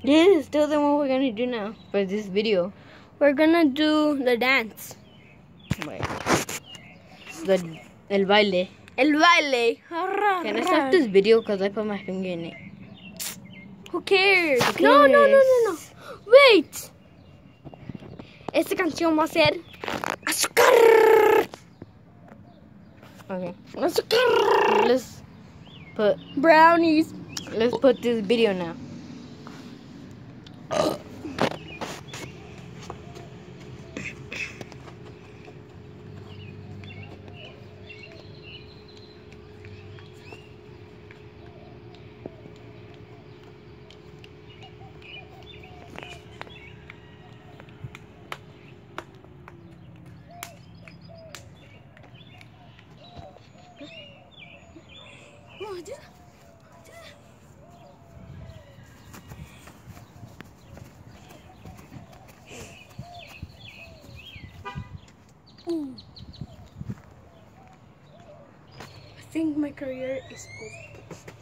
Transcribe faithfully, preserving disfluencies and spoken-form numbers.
Yes, tell them what we're gonna do now for this video. We're gonna do the dance. Wait. The el baile. El baile. Can I stop this video because I put my finger in it? Who cares? Who No, no, no, cares? no, no. Wait. Esta canción va a ser azúcar. Okay. Azúcar. Let's put Brownies. let's put this video now. Oh, do that. Ooh. I think my career is over.